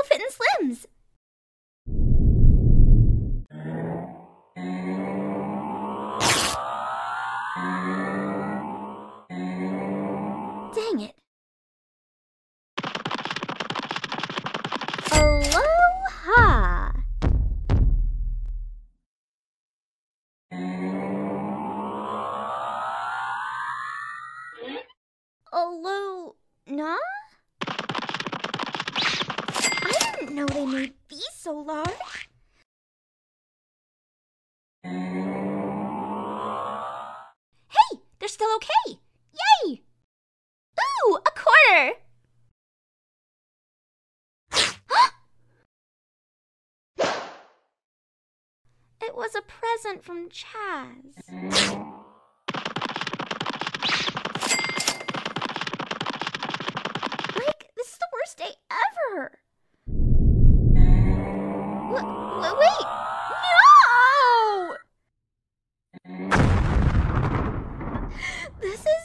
still fit in Slim's. Dang it. Aloha. Alo-na? I didn't know they made these so large. Hey, they're still okay. Yay! Ooh, a quarter! It was a present from Chaz. Like, this is the worst day ever. Wait! No! This is